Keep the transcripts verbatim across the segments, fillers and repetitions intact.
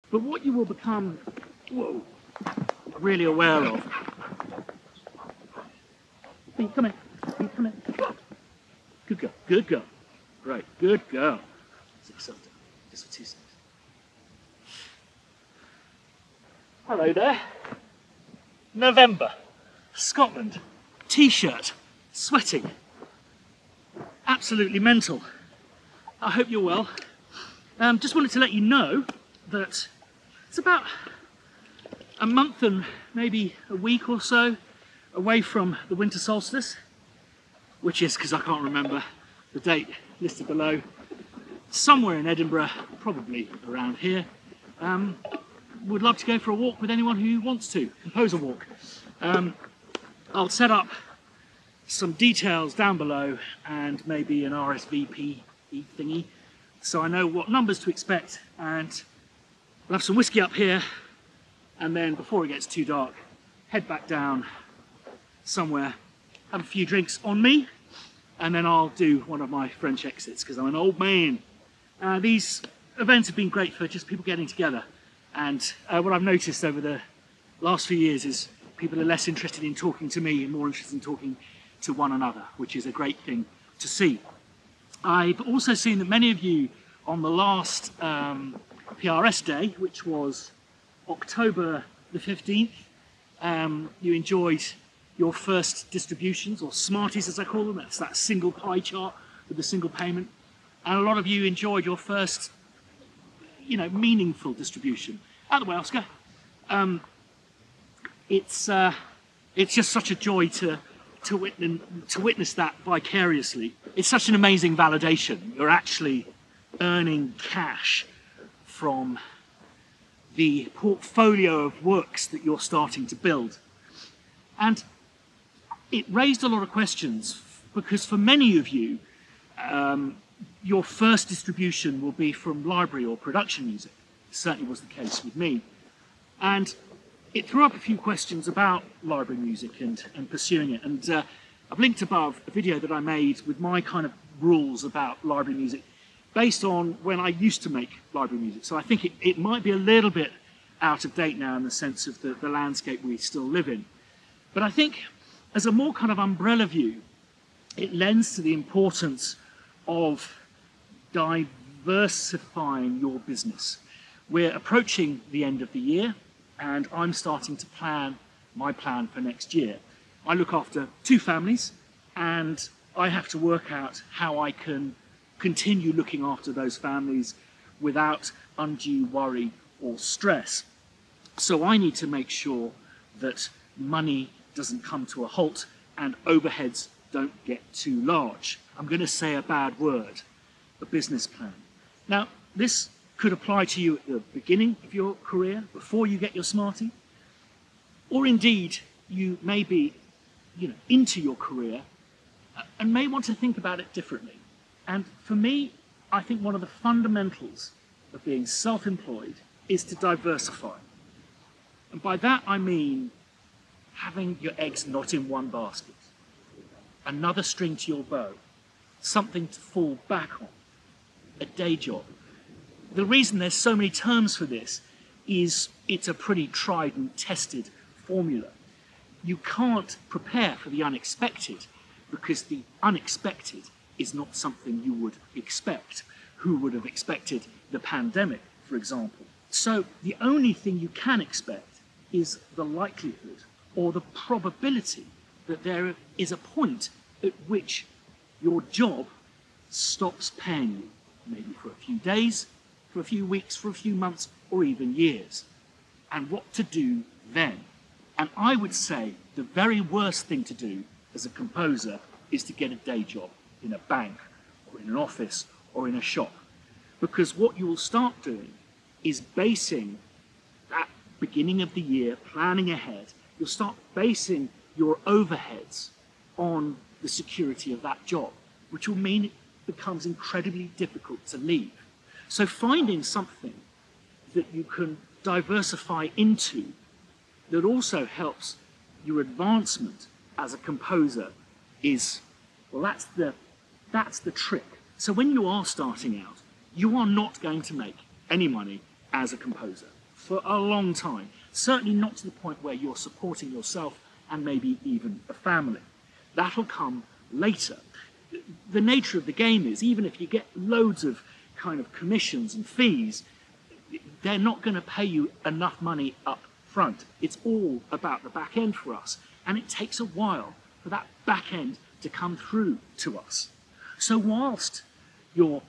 But what you will become, whoa, really aware of. Hey, come in. Hey, come in. Good girl. Good girl. Right. Good girl. Sit yourself down. Just for two seconds. Hello there. November. Scotland. T-shirt. Sweating. Absolutely mental. I hope you're well. Um, just wanted to let you know that it's about a month and maybe a week or so away from the winter solstice, which is, because I can't remember the date listed below, somewhere in Edinburgh, probably around here. Um, would love to go for a walk with anyone who wants to, compose a walk. Um, I'll set up some details down below and maybe an R S V P thingy, so I know what numbers to expect, and we'll have some whiskey up here, and then before it gets too dark, head back down somewhere, have a few drinks on me, and then I'll do one of my French exits, because I'm an old man. Uh, these events have been great for just people getting together, and uh, what I've noticed over the last few years is people are less interested in talking to me and more interested in talking to one another, which is a great thing to see. I've also seen that many of you on the last um, P R S day, which was October the fifteenth, um, you enjoyed your first distributions, or Smarties as I call them. That's that single pie chart with the single payment. And a lot of you enjoyed your first, you know, meaningful distribution. Out of the way, Oscar. Um, it's, uh, it's just such a joy to, to, witness, to witness that vicariously. It's such an amazing validation. You're actually earning cash from the portfolio of works that you're starting to build. And it raised a lot of questions, because for many of you, um, your first distribution will be from library or production music. It certainly was the case with me. And it threw up a few questions about library music and, and pursuing it. And uh, I've linked above a video that I made with my kind of rules about library music based on when I used to make library music. So I think it, it might be a little bit out of date now in the sense of the, the landscape we still live in. But I think as a more kind of umbrella view, it lends to the importance of diversifying your business. We're approaching the end of the year, and I'm starting to plan my plan for next year. I look after two families, and I have to work out how I can continue looking after those families without undue worry or stress. So I need to make sure that money doesn't come to a halt and overheads don't get too large. I'm going to say a bad word, a business plan. Now, this could apply to you at the beginning of your career, before you get your Smartie, or indeed you may be, you know, into your career and may want to think about it differently. And for me, I think one of the fundamentals of being self-employed is to diversify. And by that I mean having your eggs not in one basket, another string to your bow, something to fall back on, a day job. The reason there's so many terms for this is it's a pretty tried and tested formula. You can't prepare for the unexpected because the unexpected is not something you would expect. Who would have expected the pandemic, for example? So the only thing you can expect is the likelihood or the probability that there is a point at which your job stops paying you, maybe for a few days, for a few weeks, for a few months, or even years. And what to do then? And I would say the very worst thing to do as a composer is to get a day job in a bank, or in an office, or in a shop. Because what you will start doing is basing that beginning of the year, planning ahead, you'll start basing your overheads on the security of that job, which will mean it becomes incredibly difficult to leave. So finding something that you can diversify into that also helps your advancement as a composer is, well, that's the, that's the trick. So when you are starting out, you are not going to make any money as a composer. for a long time. Certainly not to the point where you're supporting yourself and maybe even a family. That'll come later. The nature of the game is, even if you get loads of kind of commissions and fees, they're not going to pay you enough money up front. It's all about the back end for us, and it takes a while for that back end to come through to us. So whilst you're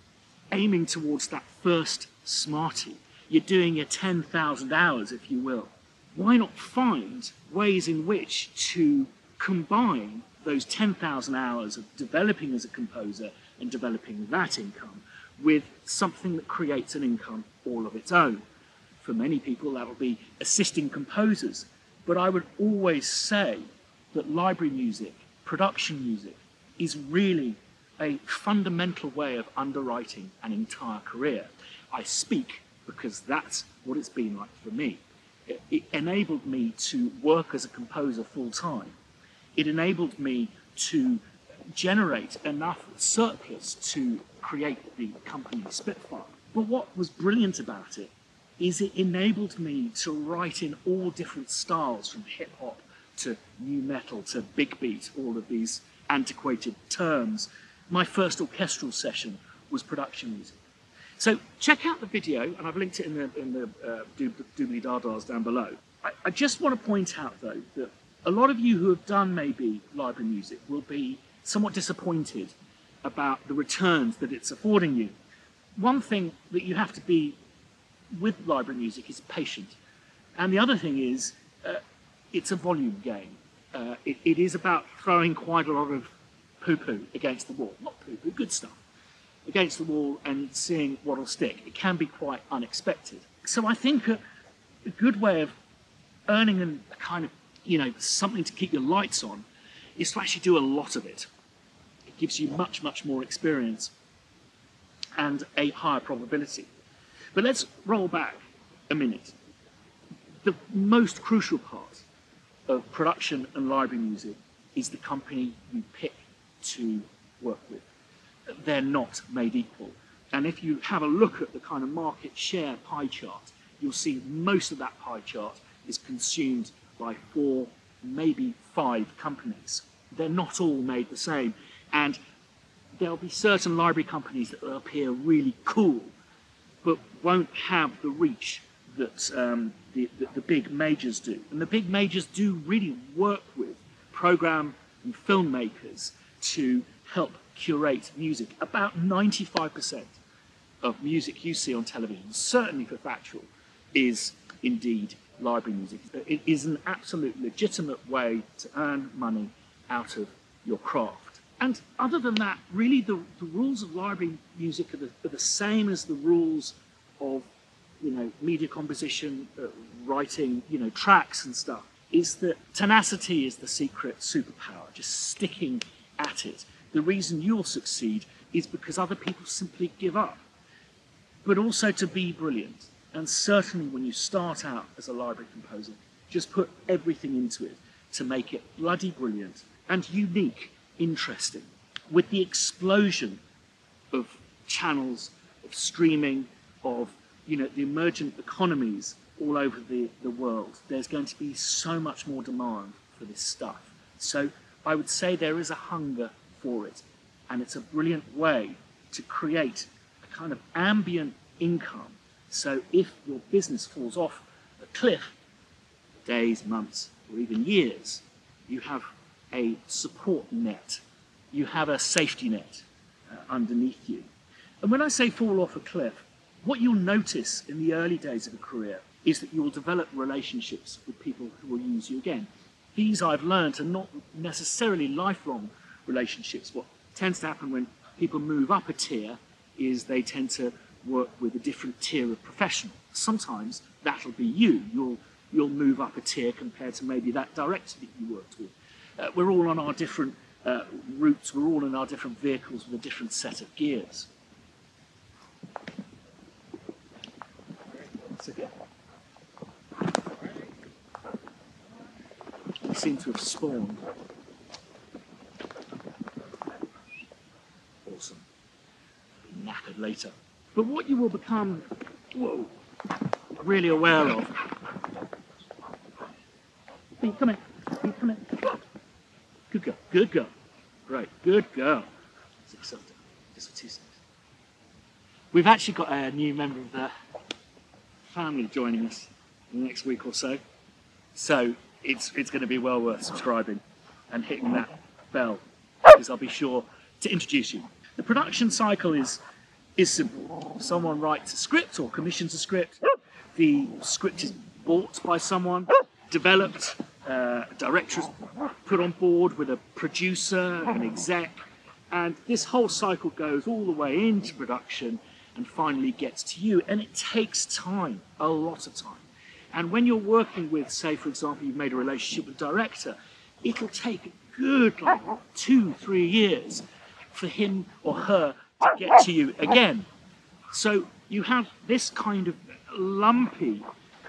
aiming towards that first Smartie, you're doing your ten thousand hours, if you will, why not find ways in which to combine those ten thousand hours of developing as a composer and developing that income with something that creates an income all of its own. For many people, that'll be assisting composers. But I would always say that library music, production music, is really a fundamental way of underwriting an entire career. I speak because that's what it's been like for me. It, it enabled me to work as a composer full time. It enabled me to generate enough surplus to create the company Spitfire. But what was brilliant about it is it enabled me to write in all different styles, from hip hop to new metal to big beat, all of these antiquated terms. My first orchestral session was production music. So check out the video, and I've linked it in the, in the uh, doobly dadas down below. I, I just want to point out, though, that a lot of you who have done maybe library music will be somewhat disappointed about the returns that it's affording you. One thing that you have to be with library music is patient. And the other thing is, uh, it's a volume game. Uh, it, it is about throwing quite a lot of poo-poo against the wall. Not poo-poo, good stuff. Against the wall and seeing what'll stick. It can be quite unexpected. So I think a, a good way of earning an, a kind of, you know, something to keep your lights on is to actually do a lot of it. It gives you much, much more experience and a higher probability. But let's roll back a minute. The most crucial part of production and library music is the company you pick to work with. They're not made equal. And if you have a look at the kind of market share pie chart, you'll see most of that pie chart is consumed by four, maybe five companies. They're not all made the same. And there'll be certain library companies that will appear really cool, but won't have the reach that um, the, the, the big majors do. And the big majors do really work with program and filmmakers to help curate music. About ninety-five percent of music you see on television, certainly for factual, is indeed library music. It is an absolute legitimate way to earn money out of your craft. And other than that, really the, the rules of library music are the, are the same as the rules of, you know, media composition, uh, writing, you know, tracks and stuff, is that tenacity is the secret superpower, just sticking at it. The reason you'll succeed is because other people simply give up. But also to be brilliant. And certainly when you start out as a library composer, just put everything into it to make it bloody brilliant and unique, interesting. With the explosion of channels, of streaming, of, you know, the emergent economies all over the, the world, there's going to be so much more demand for this stuff. So I would say there is a hunger for it, and it's a brilliant way to create a kind of ambient income. So if your business falls off a cliff, days, months, or even years, you have a support net. You have a safety net uh, underneath you. And when I say fall off a cliff, what you'll notice in the early days of a career is that you will develop relationships with people who will use you again. These, I've learned, are not necessarily lifelong relationships. What tends to happen when people move up a tier is they tend to work with a different tier of professional. Sometimes that'll be you. You'll, you'll move up a tier compared to maybe that director that you worked with. Uh, we're all on our different uh, routes. We're all in our different vehicles with a different set of gears. Once again. We seem to have spawned. Awesome. Be knackered later. But what you will become, whoa, really aware of. Hey, come in. Hey, come in. Good girl. Good girl. Right. Good girl. Sit yourself down. Just for two seconds. We've actually got a new member of the family joining us in the next week or so. So it's it's going to be well worth subscribing and hitting that bell, because I'll be sure to introduce you. The production cycle is is simple. Someone writes a script or commissions a script. The script is bought by someone, developed, uh, a director is put on board with a producer, an exec, and this whole cycle goes all the way into production and finally gets to you. And it takes time, a lot of time. And when you're working with, say, for example, you've made a relationship with a director, it'll take a good like two, three years for him or her to get to you again. So you have this kind of lumpy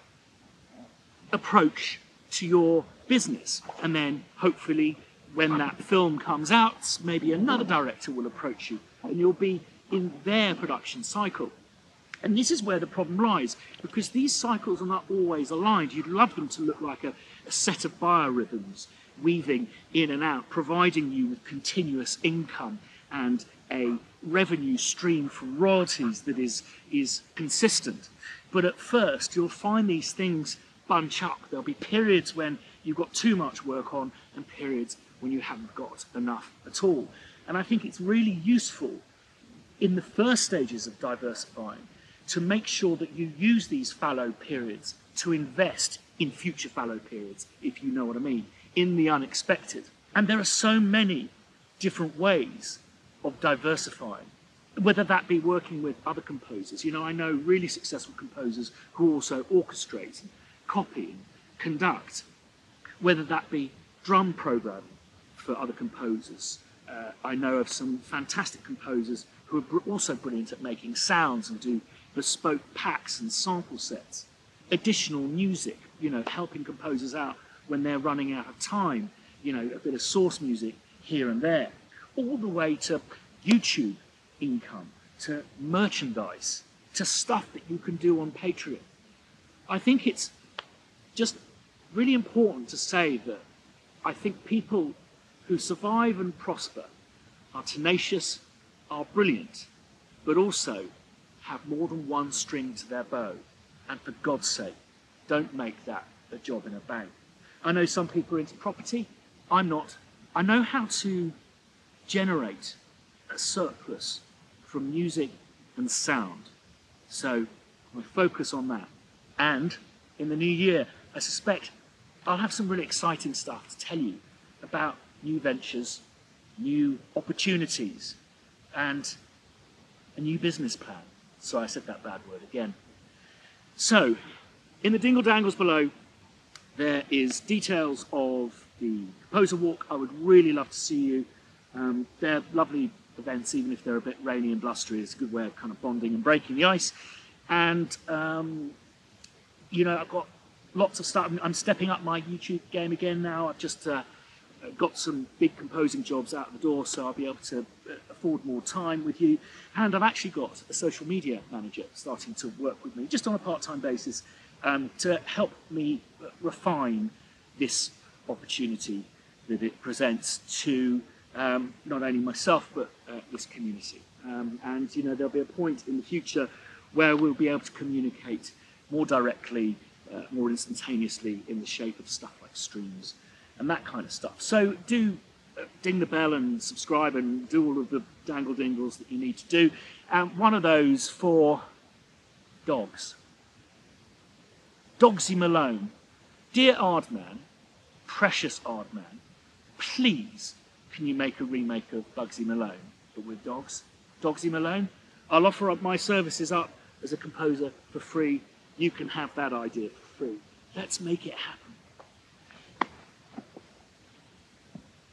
approach to your business. And then hopefully when that film comes out, maybe another director will approach you and you'll be in their production cycle. And this is where the problem lies, because these cycles are not always aligned. You'd love them to look like a, a set of biorhythms weaving in and out, providing you with continuous income and a revenue stream from royalties that is, is consistent. But at first, you'll find these things bunch up. There'll be periods when you've got too much work on and periods when you haven't got enough at all. And I think it's really useful in the first stages of diversifying to make sure that you use these fallow periods to invest in future fallow periods, if you know what I mean, in the unexpected. And there are so many different ways of diversifying, whether that be working with other composers. You know, I know really successful composers who also orchestrate, copy, and conduct, whether that be drum programming for other composers. Uh, I know of some fantastic composers who are br also brilliant at making sounds and do bespoke packs and sample sets. Additional music, you know, helping composers out when they're running out of time, you know, a bit of source music here and there, all the way to YouTube income, to merchandise, to stuff that you can do on Patreon. I think it's just really important to say that I think people who survive and prosper are tenacious, are brilliant, but also have more than one string to their bow. And for God's sake, don't make that a job in a bank. I know some people are into property. I'm not. I know how to generate a surplus from music and sound. So I focus on that. And in the new year, I suspect I'll have some really exciting stuff to tell you about new ventures, new opportunities, and a new business plan. So I said that bad word again. So, in the dingle dangles below, there is details of the Composer Walk. I would really love to see you. Um, they're lovely events, even if they're a bit rainy and blustery. It's a good way of kind of bonding and breaking the ice. And, um, you know, I've got lots of stuff. I'm stepping up my YouTube game again now. I've just uh, got some big composing jobs out the door, so I'll be able to afford more time with you. And I've actually got a social media manager starting to work with me, just on a part-time basis, um, to help me refine this opportunity that it presents to um, not only myself, but uh, this community. Um, and, you know, there'll be a point in the future where we'll be able to communicate more directly, uh, more instantaneously, in the shape of stuff like streams and that kind of stuff. So do uh, ding the bell and subscribe and do all of the dangle dingles that you need to do. And um, one of those for dogs. Dogsy Malone. Dear Ardman, precious Ardman, please can you make a remake of Bugsy Malone, but with dogs? Dogsy Malone? I'll offer up my services up as a composer for free. You can have that idea for free. Let's make it happen.